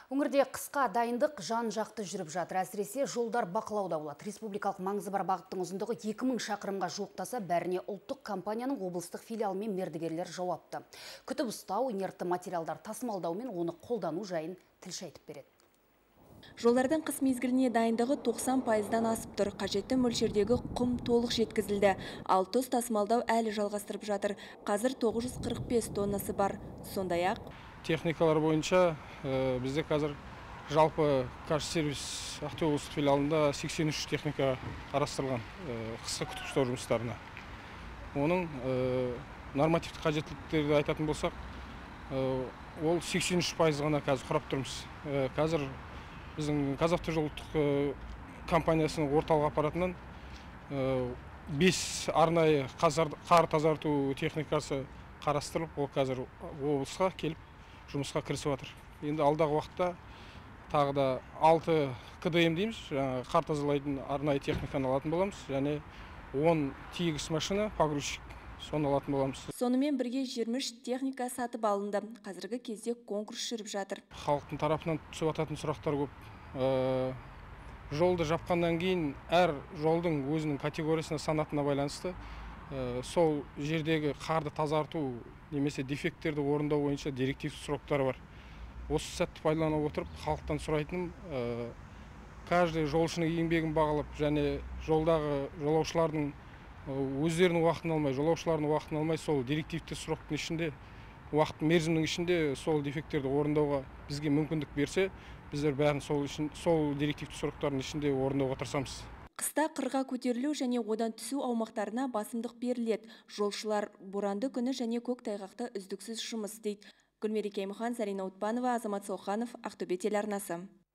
Өңірде қысқа дайындық жан-жақты жүріп жатыр. Әсіресе жолдар бақылауда болады. Республикалық маңызы бар бағыттың ұзындығы 2000 шақырымға жуықтаса, бәріне ұлттық компанияның облыстық филиалы мен мердігерлер жауапты. Күтіп ұстау, инертті материалдар тасымалдау мен оны қолдану жайын тілші айтып береді. Жолдардың қыс мезгіліне дайындығы 90%-дан асып тұр. Қажетті мөлшердегі құм толық жеткізілді. Ал тұз тасымалдау әлі жалғастырып жатыр. Қазір 945 тоннасы бар. Сондай-ақ техникалар бойынша бізде қазір жалпы Кашсервис Ақтөбе облыстық филиалында 83 техника қарастырылған қысқы күтіп ұстау жұмыстарына. Оның нормативті қажеттіліктерді айтатын болсақ, ол 83% ғана қазір құрап тұрмыз. Қазір біздің Қазавтожол ұлттық компаниясының орталық аппаратынан 5 арнайы қар тазарту техникасы қарастырылып, ол қазір облысқа келіп жұмысқа кірісіп жатыр. Енді алдағы уақытта тағы да 6 КДМ дейміз, қар тазалайтын арнайы техниканы алатын боламыз, және 10 тиегіс машина, погрузчик, соны алатын боламыз. Сонымен бірге 23 техника сатып алынды. Қазіргі кезде конкурс жүріп жатыр. Халықтың тарапынан түсіп жататын сұрақтар көп. Жолды жапқаннан кейін әр жолдың өзінің категориясына, санатына байланысты сол жердегі қарды тазарту немесе дефекттерді орындау бойынша директивті сроктары бар. Осы сәтті пайдалана отырып, халықтан сұрайтыным, каждый жолшының еңбегін бағалап, және жолдағы жолаушылардың өздерінің уақытын алмай, жолаушылардың уақытын алмай, сол директивті сроктың ішінде, уақыт мерзімнің ішінде сол дефекттерді орындауға бізге мүмкіндік берсе, біздер бәрін сол директивті сроктардың ішінде орындауға тырысамыз. Қыста қырға көтерілу және одан түсу аумақтарына басымдық беріледі. Жолшылар боранды күні және көктайғақта үздіксіз жұмыс істейді. Гүлмереке Аймұхан, Зарина Утпанова, Азамат Соқанов, Ақтөбе телеарнасы.